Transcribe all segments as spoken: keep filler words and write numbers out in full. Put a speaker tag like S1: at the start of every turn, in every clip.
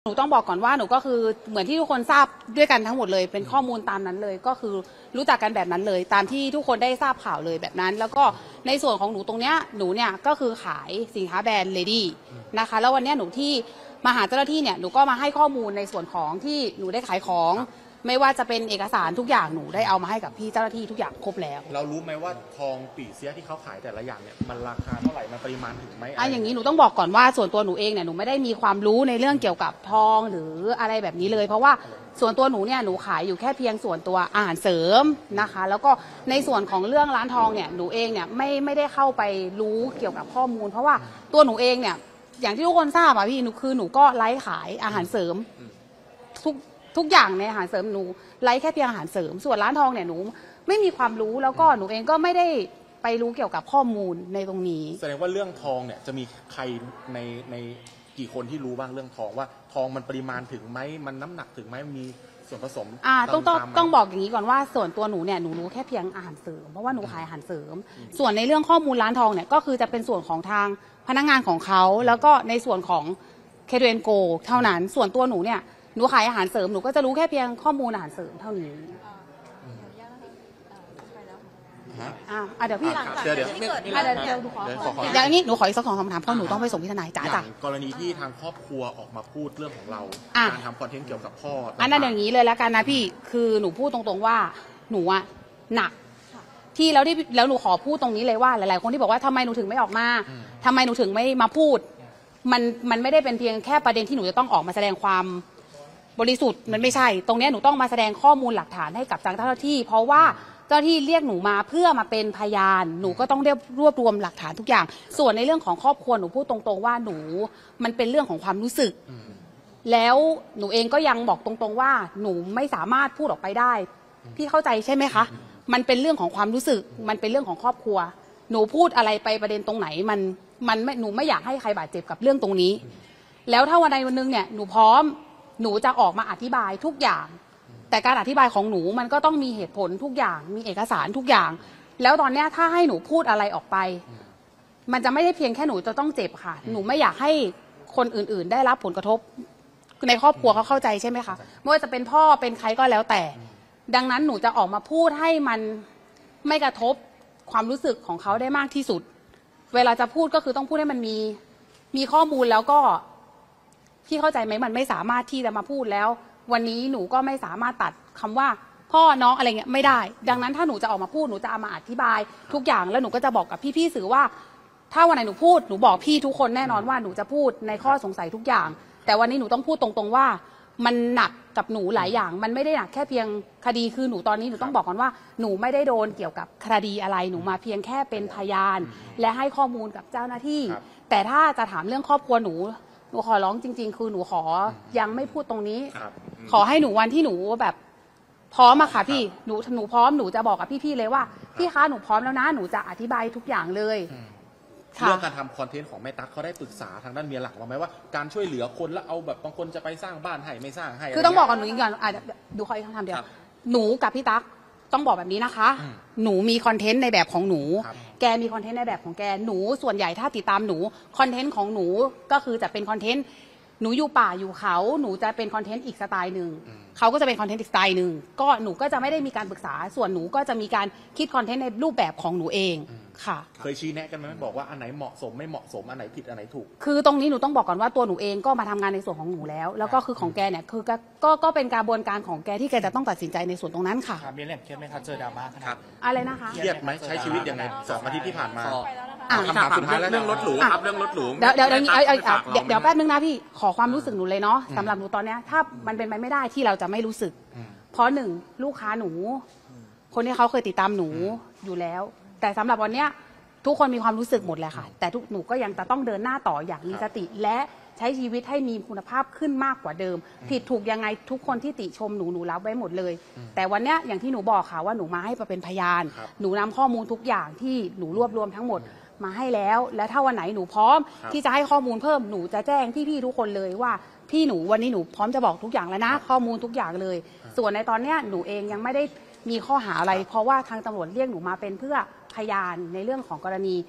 S1: หนูต้องบอกก่อนว่าหนูก็คือเหมือนที่ทุกคนทราบด้วยกันทั้งหมดเลยเป็นข้อมูลตามนั้นเลยก็คือรู้จักกันแบบนั้นเลยตามที่ทุกคนได้ทราบข่าวเลยแบบนั้นแล้วก็ในส่วนของหนูตรงเนี้ยหนูเนี่ยก็คือขายสินค้าแบรนด์เลดี้นะคะแล้ววันนี้หนูที่มาหาเจ้าหน้าที่เนี่ยหนูก็มาให้ข้อมูลในส่วนของที่หนูได้ขายของไม่ว่าจะเป็นเอกสารทุกอย่างหนูได้เอามาให้กับพี่เจ้าหน้าที่ทุกอย่างครบแล้ว
S2: เรารู้ไหมว่าทองปี่เสียที่เขาขายแต่ละอย่างเนี่ยมันราคาเท่าไหร่มันปริมาณถึงไหม
S1: อ่ะอย่างนี้หนูต้องบอกก่อนว่าส่วนตัวหนูเองเนี่ยหนูไม่ได้มีความรู้ในเรื่องเกี่ยวกับทองหรืออะไรแบบนี้เลยเพราะว่าส่วนตัวหนูเนี่ยหนูขายอยู่แค่เพียงส่วนตัวอาหารเสริมนะคะแล้วก็ในส่วนของเรื่องร้านทองเนี่ยหนูเองเนี่ยไม่ไม่ได้เข้าไปรู้เกี่ยวกับข้อมูลเพราะว่าตัวหนูเองเนี่ยอย่างที่ทุกคนทราบอ่ะพี่หนูคือหนูก็ไลฟ์ขายอาหารเสริมทุกทุกอย่างในอาหารเสริมหนูไลฟ์แค่เพียงอาหารเสริมส่วนร้านทองเนี่ยหนูไม่มีความรู้แล้วก็หนูเองก็ไม่ได้ไปรู้เกี่ยวกับข้อมูลในตรงนี้
S2: แสดงว่าเรื่องทองเนี่ยจะมีใครในในกี่คนที่รู้บ้างเรื่องทองว่าทองมันปริมาณถึงไหมมันน้ำหนักถึงไหมมีส่วนผสม
S1: อ่าต้องต้องต้องบอกอย่างนี้ก่อนว่าส่วนตัวหนูเนี่ยหนูรู้แค่เพียงอาหารเสริมเพราะว่าหนูขายอาหารเสริมส่วนในเรื่องข้อมูลร้านทองเนี่ยก็คือจะเป็นส่วนของทางพนักงานของเขาแล้วก็ในส่วนของเคเดนโกเท่านั้นส่วนตัวหนูเนี่ยหนูขายอาหารเสริมหนูก็จะรู้แค่เพียงข้อมูลอาหารเสริมเท่านี้อ่าเดี๋ยวพี่
S2: เดี๋ยวเดี๋ยว
S1: เดี๋ยวเดี๋ยวหนูขอเดี๋ยวนี้หนูขออีกสักสองคำถามเพราะหนูต้องไปส่งพี่ทนายจ๋า
S2: จ้
S1: ะ
S2: กรณีที่ทางครอบครัวออกมาพูดเรื่องของเราการทำคอนเทนต์เกี่ยวกับพ่อ
S1: อันนั้นอย่างนี้เลยแล้วกันนะพี่คือหนูพูดตรงๆว่าหนูอะหนักที่แล้วที่แล้วหนูขอพูดตรงนี้เลยว่าหลายๆคนที่บอกว่าทำไมหนูถึงไม่ออกมาทำไมหนูถึงไม่มาพูดมันมันไม่ได้เป็นเพียงแค่ประเด็นที่หนูจะต้องออกมาแสดงความบริสุทธิ์มันไม่ใช่ตรงนี้หนูต้องมาแสดงข้อมูลหลักฐานให้กับทางเจ้าหน้าที่เพราะว่าเจ้าหน้าที่เรียกหนูมาเพื่อมาเป็นพยานหนูก็ต้องได้รวบรวมหลักฐานทุกอย่างส่วนในเรื่องของครอบครัวหนูพูดตรงๆว่าหนูมันเป็นเรื่องของความรู้สึกแล้วหนูเองก็ยังบอกตรงๆว่าหนูไม่สามารถพูดออกไปได้พี่เข้าใจใช่ไหมคะมันเป็นเรื่องของความรู้สึกมันเป็นเรื่องของครอบครัวหนูพูดอะไรไปประเด็นตรงไหนมันมันไม่หนูไม่อยากให้ใครบาดเจ็บกับเรื่องตรงนี้แล้วถ้าวันใดวันหนึ่งเนี่ยหนูพร้อมหนูจะออกมาอธิบายทุกอย่างแต่การอธิบายของหนูมันก็ต้องมีเหตุผลทุกอย่างมีเอกสารทุกอย่างแล้วตอนนี้ถ้าให้หนูพูดอะไรออกไปมันจะไม่ได้เพียงแค่หนูจะต้องเจ็บค่ะหนูไม่อยากให้คนอื่นๆได้รับผลกระทบในครอบครัวเขาเข้าใจใช่ไหมคะไม่ว่าจะเป็นพ่อเป็นใครก็แล้วแต่ดังนั้นหนูจะออกมาพูดให้มันไม่กระทบความรู้สึกของเขาได้มากที่สุดเวลาจะพูดก็คือต้องพูดให้มันมีมีข้อมูลแล้วก็พี่เข้าใจไหมมันไม่สามารถที่จะมาพูดแล้ววันนี้หนูก็ไม่สามารถตัดคำว่าพ่อน้องอะไรเงี้ยไม่ได้ดังนั้นถ้าหนูจะออกมาพูดหนูจะเอามาอธิบายทุกอย่างแล้วหนูก็จะบอกกับพี่ๆสื่อว่าถ้าวันไหนหนูพูดหนูบอกพี่ทุกคนแน่นอนว่าหนูจะพูดในข้อสงสัยทุกอย่างแต่วันนี้หนูต้องพูดตรงๆว่ามันหนักกับหนูหลายอย่างมันไม่ได้หนักแค่เพียงคดีคือหนูตอนนี้หนูต้องบอกก่อนว่าหนูไม่ได้โดนเกี่ยวกับคดีอะไรหนูมาเพียงแค่เป็นพยานและให้ข้อมูลกับเจ้าหน้าที่แต่ถ้าจะถามเรื่องครอบครัวหนูหนูขอร้องจริงๆคือหนูขอยังไม่พูดตรงนี้ขอให้หนูวันที่หนูแบบพร้อมอะค่ะพี่หนูหนูพร้อมหนูจะบอกกับพี่ๆเลยว่าพี่คะหนูพร้อมแล้วนะหนูจะอธิบายทุกอย่างเลย
S2: เรื่องการทำคอนเทนต์ของแม่ตั๊กเขาได้ปรึกษาทางด้านเมียหลักมาไหมว่าการช่วยเหลือคนแล้วเอาแบบบางคนจะไปสร้างบ้านให้ไม่สร้างให้
S1: คือต้องบอกกับหนูอีกอย่างอ่ะดูขออีกคำถามเดียวหนูกับพี่ตั๊กต้องบอกแบบนี้นะคะหนูมีคอนเทนต์ในแบบของหนูแกมีคอนเทนต์ในแบบของแกหนูส่วนใหญ่ถ้าติดตามหนูคอนเทนต์ของหนูก็คือจะเป็นคอนเทนต์หนูอยู่ป่าอยู่เขาหนูจะเป็นคอนเทนต์อีกสไตล์หนึ่งเขาก็จะเป็นคอนเทนต์อีกสไตล์หนึ่งก็หนูก็จะไม่ได้มีการปรึกษาส่วนหนูก็จะมีการคิดคอนเทนต์ในรูปแบบของหนูเองค่ะ
S2: เคยชี้แนะกันไหมบอกว่าอันไหนเหมาะสมไม่เหมาะสมอันไหนผิดอันไหนถูก
S1: คือตรงนี้หนูต้องบอกก่อนว่าตัวหนูเองก็มาทำงานในส่วนของหนูแล้วแล้วก็คือของแกเนี่ยคือก็ก็ก็เป็นกระบวนการของแกที่แกจะต้องตัดสินใจในส่วนตรงนั้นค่ะ
S3: มีเรื่องเครียดไหมคะเจอดราม่าครับ
S1: อะไรนะคะ
S2: เครียดไหมใช้ชีวิตยังไงสองอาทิตย์ที่ผ่านมา
S4: คำถามสุดท้ายเรื่องรถหรูครับเรื่องรถหรู
S1: เดี๋ยวเดี๋ยวเดี๋ยวเดี๋ยวแป๊บนึงนะพี่ขอความรู้สึกหนูเลยเนาะสำหรับหนูตอนเนี้ยถ้ามันเป็นไปไม่ได้ที่เราจะไม่รู้สึกเพราะหนึ่งลูกค้าหนูคนที่เขาเคยติดตามหนูอยู่แล้วแต่สำหรับวันเนี้ยทุกคนมีความรู้สึกหมดแหละค่ะแต่ทุกหนูก็ยังจะต้องเดินหน้าต่ออย่างมีสติและใช้ชีวิตให้มีคุณภาพขึ้นมากกว่าเดิมผิดถูกยังไงทุกคนที่ติชมหนูหนูรับไว้หมดเลยแต่วันเนี้ยอย่างที่หนูบอกค่ะว่าหนูมาให้เป็นพยานหนูนำข้อมูลทุกอย่างที่หนูรวบรวมทั้งหมดมาให้แล้วและถ้าวันไหนหนูพร้อมที่จะให้ข้อมูลเพิ่มหนูจะแจ้งพี่ๆทุกคนเลยว่าพี่หนูวันนี้หนูพร้อมจะบอกทุกอย่างแล้วนะข้อมูลทุกอย่างเลยส่วนในตอนเนี้ยหนูเองยังไม่ได้มีข้อหาอะไรเพราะว่าทางตำรวจเรียกหนูมาเป็นเพื่อพยานในเรื่องของกรณี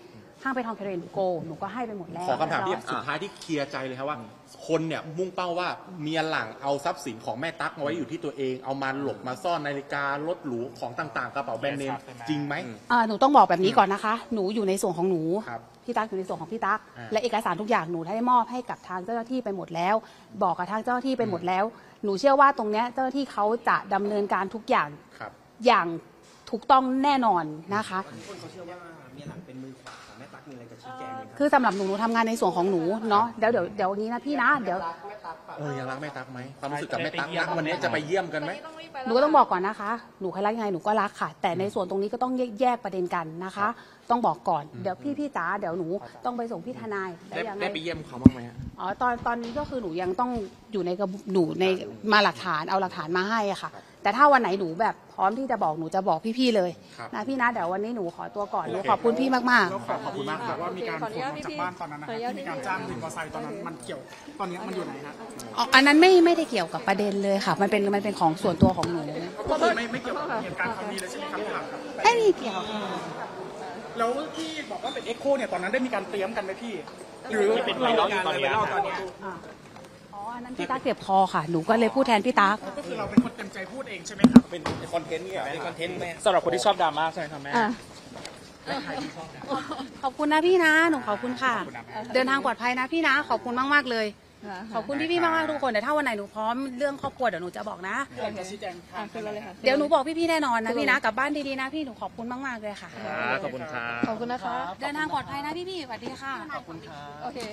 S1: ห้ามไปทองเคเรนโกหนูก็ให้ไปหมดแล้ว
S2: ขอคำถามที่สุดท้ายที่เคลียร์ใจเลยครับว่า คนเนี่ยมุ่งเป้าว่าเมียหลังเอาทรัพย์สินของแม่ตั๊กมาไว้อยู่ที่ตัวเองเอามาหลบมาซ่อนนาฬิการถหรูของต่างๆกระเป๋าแบรนด์เนมจริงไหม
S1: อ่าหนูต้องบอกแบบนี้ก่อนนะคะ หนูอยู่ในส่วนของหนู
S2: ครับ
S1: พี่ตั๊กอยู่ในส่วนของพี่ตั๊ก
S2: อ่า
S1: และเอกสารทุกอย่างหนูได้มอบให้กับทางเจ้าหน้าที่ไปหมดแล้ว บอกกับทางเจ้าหน้าที่ไปหมดแล้ว หนูเชื่อว่าตรงเนี้ยเจ้าหน้าที่เขาจะดำเนินการทุกอย่าง
S2: ครับ
S1: อย่างถูกต้องแน่นอนนะคะ
S5: คนเขาเชื่อว่าเมียหลังเป็นมือขวาของแม่ตั๊กมีอะไรจะชี้แจงไหมครับ
S1: คือสำหรับหนูหนูทำงานในส่วนของหนูเนาะเดี๋ยวเดี๋ยวเดี๋ยวนี้นะพี่นะเดี๋ยว
S2: เออยังรักแม่ตั๊กไหมความรู้สึกกับแม่ตั๊กนะวันนี้จะไปเยี่ยมกันไหม
S1: หนูก็ต้องบอกก่อนนะคะ หนูใครรักยังไงหนูก็รักค่ะ แต่ในส่วนตรงนี้ก็ต้องแยกแยกประเด็นกันนะคะ ต้องบอกก่อน เดี๋ยวพี่พี่จ๋า เดี๋ยวหนูต้องไปส่งพี่ทนาย
S4: ได้
S1: ยังไง
S4: ได้ไปเยี่ยมเขาบ้างไหมฮะ
S1: อ๋อ ตอนตอนนี้ก็คือหนูยังต้องอยู่ในกระบหนูในมาหลักฐาน เอาหลักฐานมาให้อะค่ะ แต่ถ้าวันไหนหนูแบบพร้อมที่จะบอกหนูจะบอกพี่ๆเลย
S2: ครับ
S1: นะพี่นะ เดี๋ยววันนี้หนูขอตัวก่อน หนูขอบคุณพี่มาก
S3: แล้วขอขอบคุณมากครับว่ามีการขนออกจากบ้านตอนนั้นนะครับที่มีการจ้างวินมอเตอร์ไซค์ตอนนั้นมันเกี่ยวตอนนี้มันอยู่ไหนฮะ
S1: ๆอ๋ออันนั้นไม่ไม่ได้เกี่ยวกับประเด็นเลยค่ะ มันเป็นมันเป็นของส่วนตัวของหนู
S3: ก็คือไม่ไม่เกี่ยวกับเหตุการณ์ครั้งนี้เลยใช่ไหมครับพี่หลังครับ
S1: ไม่มีเกี่ยวค่ะ
S3: แล้วที่บอกว่าเป็นเอ็กโคเนี่ยตอนนั้นได้มีการเตรียมกันไหมพี่ หรือเป็นไวรัลตอนนี้
S1: อ๋อ อันนั้นพี่ตั๊กเจ็บคอค่ะ หนูก็เลยพูดแทนพี่ตั๊ก
S3: ก็คือเราเป็นคนเต็มใจพูดเองใช่ไหมครับ
S2: เป็นคอนเทนต์เนี่ยเป็นคอนเทนต์แม่
S3: สำหรับคนที่ชอบดราม่าใช่ไหมครับแม่
S1: ขอบคุณนะพี่นะ หนูขอบคุณค่ะ เดินทางปลอดภัยนะพี่นะ ขอบคุณมากๆเลย ขอบคุณพี่ๆมากๆทุกคน แต่ถ้าวันไหนหนูพร้อมเรื่องครอบครัวเดี๋ยวหนูจะบอกนะ
S3: อยากจะชี้แจงอ่ะคืออะไรคะ
S1: เดี๋ยวหนูบอกพี่ๆแน่นอนนะพี่นะ กลับบ้านดีๆนะพี่หนูขอบคุณมากๆเลยค่ะ
S4: ขอบคุณครับ
S6: ขอบคุณนะคะ
S1: เดินทางปลอดภัยนะพี่ๆสวัสดีค่ะ
S6: โอเค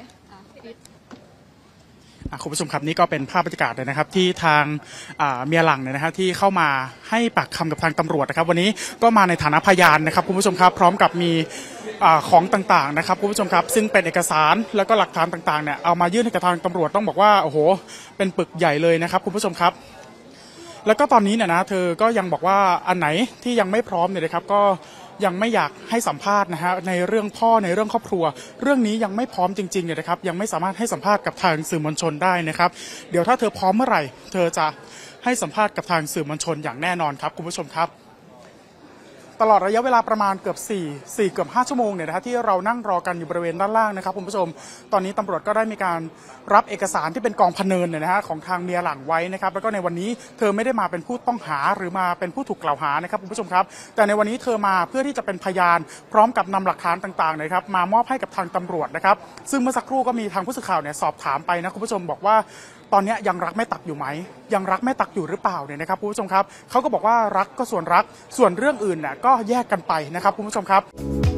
S3: อ่ะคุณผู้ชมครับนี่ก็เป็นภาพบรรยากาศเลยนะครับที่ทางอ่าเมียหลังเนี่ยนะครับที่เข้ามาให้ปากคำกับทางตำรวจนะครับ วันนี้ก็มาในฐานะพยานนะครับคุณผู้ชมครับพร้อมกับมีอ่าของต่างๆนะครับคุณผู้ชมครับซึ่งเป็นเอกสารแล้วก็หลักฐานต่างๆเนี่ยเอามายื่นให้กับทางตำรวจต้องบอกว่าโอ้โหเป็นปึกใหญ่เลยนะครับคุณผู้ชมครับ แล้วก็ตอนนี้เนี่ยนะเธอก็ยังบอกว่าอันไหนที่ยังไม่พร้อมเนี่ยนะครับก็ยังไม่อยากให้สัมภาษณ์นะฮะในเรื่องพ่อในเรื่องครอบครัว เรื่องนี้ยังไม่พร้อมจริงๆเนี่ยนะครับยังไม่สามารถให้สัมภาษณ์กับทางสื่อมวลชนได้นะครับเดี๋ยวถ้าเธอพร้อมเมื่อไหร่เธอจะให้สัมภาษณ์กับทางสื่อมวลชนอย่างแน่นอนครับคุณผู้ชมครับตลอดระยะเวลาประมาณเกือบ4 4เกือบห้าชั่วโมงเนี่ยนะฮะที่เรานั่งรอกันอยู่บริเวณด้านล่างนะครับคุณผู้ชมตอนนี้ตำรวจก็ได้มีการรับเอกสารที่เป็นกองพเนินเนี่ยนะฮะของทางเมียหลังไว้นะครับแล้วก็ในวันนี้เธอไม่ได้มาเป็นผู้ต้องหาหรือมาเป็นผู้ถูกกล่าวหานะครับคุณผู้ชมครับแต่ในวันนี้เธอมาเพื่อที่จะเป็นพยานพร้อมกับนำหลักฐานต่างๆนะครับมามอบให้กับทางตำรวจนะครับซึ่งเมื่อสักครู่ก็มีทางผู้สื่อข่าวเนี่ยสอบถามไปนะคุณผู้ชมบอกว่าตอนนี้ยังรักแม่ตักอยู่ไหมยังรักแม่ตักอยู่หรือเปล่าเนี่ยนะครับคุณผู้ชมครับเขาก็บอกว่ารักก็ส่วนรักส่วนเรื่องอื่นเนี่ยก็แยกกันไปนะครับคุณผู้ชมครับ